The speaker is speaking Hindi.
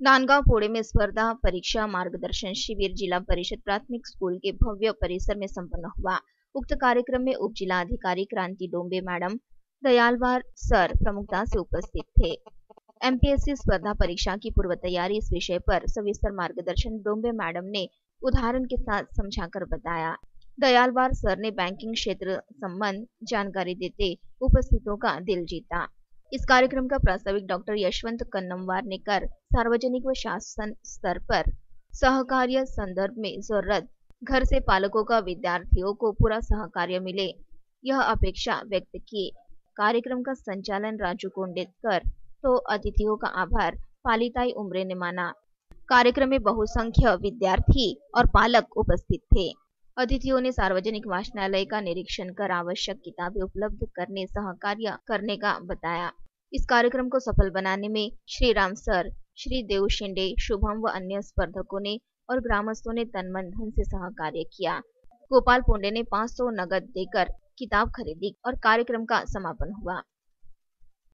नांदगांव पोड़े में स्पर्धा परीक्षा मार्गदर्शन शिविर जिला परिषद प्राथमिक स्कूल के भव्य परिसर में संपन्न हुआ। उक्त कार्यक्रम में उप जिला अधिकारी क्रांति डोंबे मैडम, दयालवार सर प्रमुखता से उपस्थित थे। एमपीएससी स्पर्धा परीक्षा की पूर्व तैयारी इस विषय पर सविस्तर मार्गदर्शन डोंबे मैडम ने उदाहरण के साथ समझाकर बताया। दयालवार सर ने बैंकिंग क्षेत्र संबंध जानकारी देते उपस्थितों का दिल जीता। इस कार्यक्रम का प्रास्ताविक डॉक्टर यशवंत कन्नमवार ने कर सार्वजनिक व शासन स्तर पर सहकार्य संदर्भ में जरूरत घर से पालकों का विद्यार्थियों को पूरा सहकार्य मिले, यह अपेक्षा व्यक्त की। कार्यक्रम का संचालन राजू कोंडेकर तो अतिथियों का आभार पालिताई उमरे ने माना। कार्यक्रम में बहुसंख्य विद्यार्थी और पालक उपस्थित थे। अतिथियों ने सार्वजनिक वाचनालय का निरीक्षण कर आवश्यक किताबें उपलब्ध करने सहकार्य करने का बताया। इस कार्यक्रम को सफल बनाने में श्री राम सर, श्री देव शिंदे, शुभम व अन्य स्पर्धकों ने और ग्रामस्थों ने तन मन धन से सहकार्य किया। गोपाल पोंडे ने 500 नगद देकर किताब खरीदी और कार्यक्रम का समापन हुआ।